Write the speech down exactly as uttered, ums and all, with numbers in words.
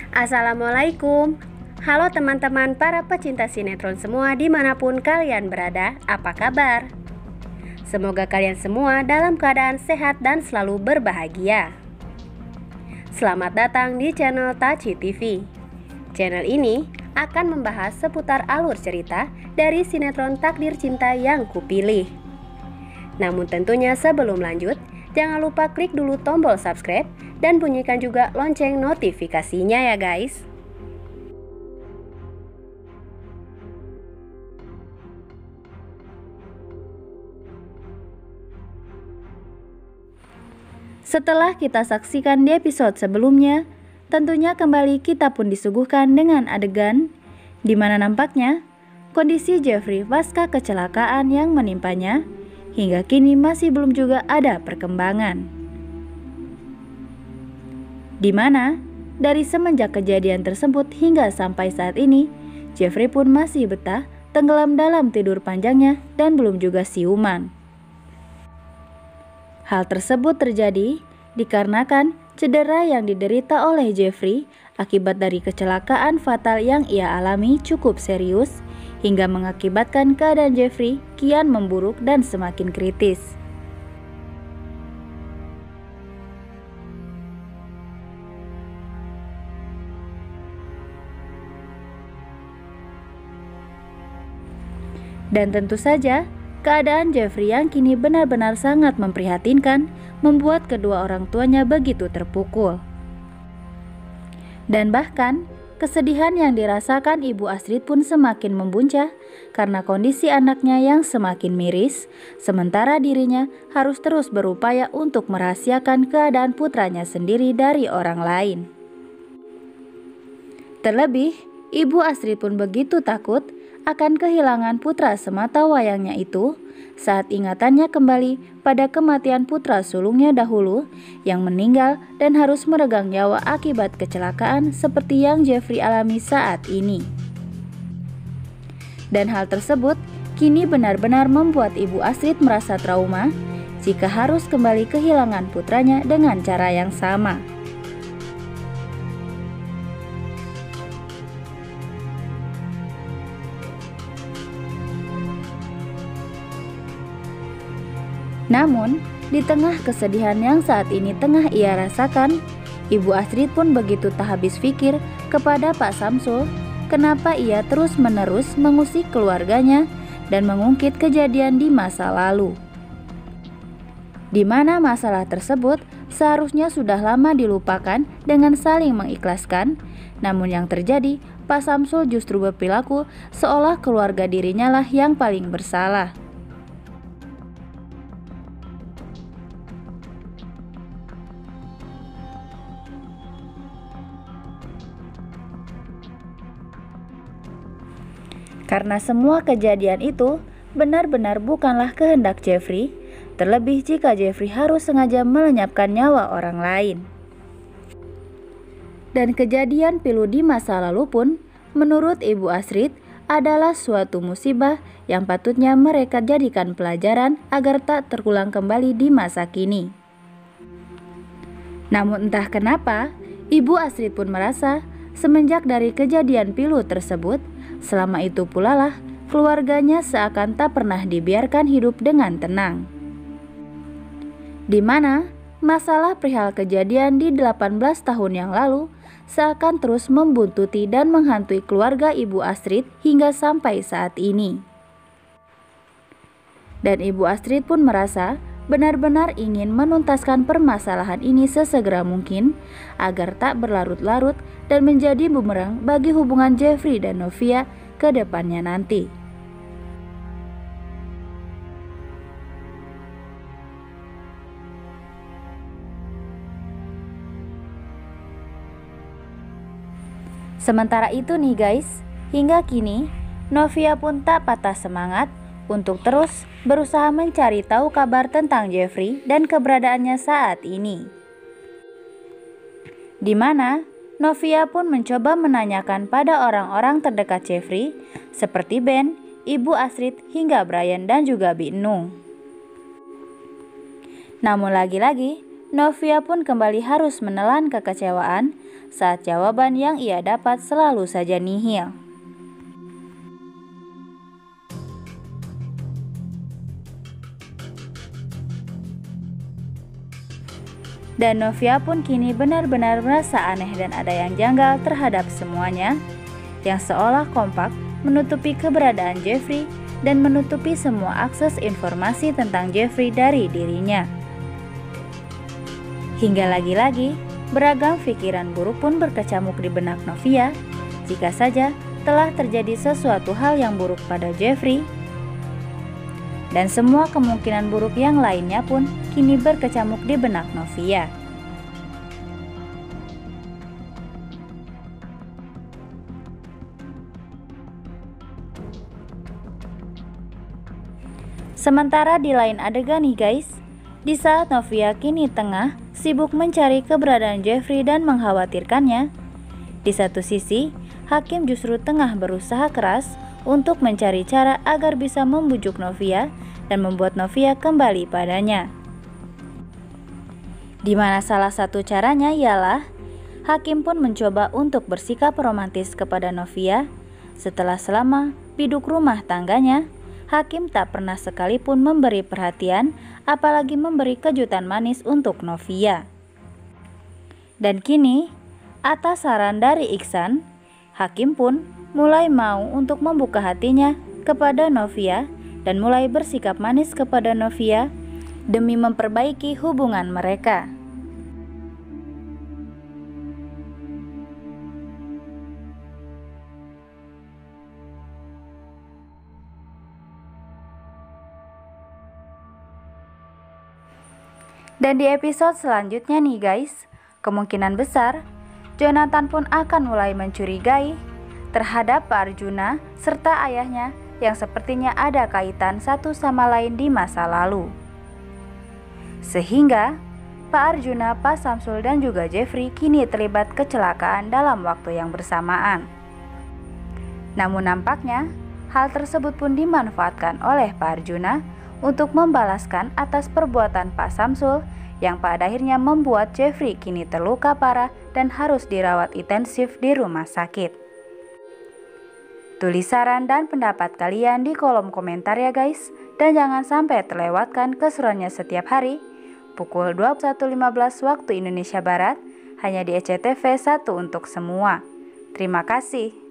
Assalamualaikum. Halo teman-teman para pecinta sinetron semua dimanapun kalian berada, apa kabar? Semoga kalian semua dalam keadaan sehat dan selalu berbahagia. Selamat datang di channel Taci T V. Channel ini akan membahas seputar alur cerita dari sinetron Takdir Cinta yang Kupilih. Namun tentunya sebelum lanjut, jangan lupa klik dulu tombol subscribe dan bunyikan juga lonceng notifikasinya ya guys. Setelah kita saksikan di episode sebelumnya, tentunya kembali kita pun disuguhkan dengan adegan di mana nampaknya kondisi Jeffrey pasca kecelakaan yang menimpanya hingga kini masih belum juga ada perkembangan. Di mana dari semenjak kejadian tersebut hingga sampai saat ini, Jeffrey pun masih betah tenggelam dalam tidur panjangnya dan belum juga siuman. Hal tersebut terjadi dikarenakan cedera yang diderita oleh Jeffrey akibat dari kecelakaan fatal yang ia alami cukup serius hingga mengakibatkan keadaan Jeffrey kian memburuk dan semakin kritis. Dan tentu saja, keadaan Jeffrey yang kini benar-benar sangat memprihatinkan membuat kedua orang tuanya begitu terpukul. Dan bahkan, kesedihan yang dirasakan Ibu Astrid pun semakin membuncah karena kondisi anaknya yang semakin miris, sementara dirinya harus terus berupaya untuk merahasiakan keadaan putranya sendiri dari orang lain. Terlebih, Ibu Astrid pun begitu takut akan kehilangan putra semata wayangnya itu saat ingatannya kembali pada kematian putra sulungnya dahulu yang meninggal dan harus meregang nyawa akibat kecelakaan seperti yang Jeffrey alami saat ini. Dan hal tersebut kini benar-benar membuat Ibu Astrid merasa trauma jika harus kembali kehilangan putranya dengan cara yang sama. Namun, di tengah kesedihan yang saat ini tengah ia rasakan, Ibu Astrid pun begitu tak habis pikir kepada Pak Samsul kenapa ia terus-menerus mengusik keluarganya dan mengungkit kejadian di masa lalu. Di mana masalah tersebut seharusnya sudah lama dilupakan dengan saling mengikhlaskan, namun yang terjadi Pak Samsul justru berperilaku seolah keluarga dirinya lah yang paling bersalah. Karena semua kejadian itu benar-benar bukanlah kehendak Jeffrey, terlebih jika Jeffrey harus sengaja melenyapkan nyawa orang lain. Dan kejadian pilu di masa lalu pun, menurut Ibu Astrid, adalah suatu musibah yang patutnya mereka jadikan pelajaran agar tak terulang kembali di masa kini. Namun entah kenapa, Ibu Astrid pun merasa semenjak dari kejadian pilu tersebut, selama itu pula lah keluarganya seakan tak pernah dibiarkan hidup dengan tenang. Di mana masalah perihal kejadian di delapan belas tahun yang lalu seakan terus membuntuti dan menghantui keluarga Ibu Astrid hingga sampai saat ini. Dan Ibu Astrid pun merasa benar-benar ingin menuntaskan permasalahan ini sesegera mungkin agar tak berlarut-larut dan menjadi bumerang bagi hubungan Jeffrey dan Novia ke depannya nanti. Sementara itu nih guys, hingga kini Novia pun tak patah semangat untuk terus berusaha mencari tahu kabar tentang Jeffrey dan keberadaannya saat ini. Di mana Novia pun mencoba menanyakan pada orang-orang terdekat Jeffrey seperti Ben, Ibu Astrid hingga Brian dan juga Binung. Namun lagi-lagi Novia pun kembali harus menelan kekecewaan saat jawaban yang ia dapat selalu saja nihil. Dan Novia pun kini benar-benar merasa aneh dan ada yang janggal terhadap semuanya, yang seolah kompak menutupi keberadaan Jeffrey dan menutupi semua akses informasi tentang Jeffrey dari dirinya. Hingga lagi-lagi, beragam pikiran buruk pun berkecamuk di benak Novia, jika saja telah terjadi sesuatu hal yang buruk pada Jeffrey, dan semua kemungkinan buruk yang lainnya pun kini berkecamuk di benak Novia. Sementara di lain adegan nih guys, di saat Novia kini tengah sibuk mencari keberadaan Jeffrey dan mengkhawatirkannya, di satu sisi Hakim justru tengah berusaha keras untuk mencari cara agar bisa membujuk Novia dan membuat Novia kembali padanya. Di mana salah satu caranya ialah Hakim pun mencoba untuk bersikap romantis kepada Novia. Setelah selama biduk rumah tangganya, Hakim tak pernah sekalipun memberi perhatian, apalagi memberi kejutan manis untuk Novia. Dan kini, atas saran dari Iksan, Hakim pun mulai mau untuk membuka hatinya kepada Novia dan mulai bersikap manis kepada Novia demi memperbaiki hubungan mereka. Dan di episode selanjutnya nih guys, kemungkinan besar Jonathan pun akan mulai mencurigai terhadap Pak Arjuna serta ayahnya yang sepertinya ada kaitan satu sama lain di masa lalu. Sehingga Pak Arjuna, Pak Samsul dan juga Jeffrey kini terlibat kecelakaan dalam waktu yang bersamaan. Namun nampaknya hal tersebut pun dimanfaatkan oleh Pak Arjuna untuk membalaskan atas perbuatan Pak Samsul yang pada akhirnya membuat Jeffrey kini terluka parah dan harus dirawat intensif di rumah sakit. Tulis saran dan pendapat kalian di kolom komentar ya guys, dan jangan sampai terlewatkan keseruannya setiap hari pukul dua puluh satu lima belas waktu Indonesia Barat hanya di E C T V satu untuk semua. Terima kasih.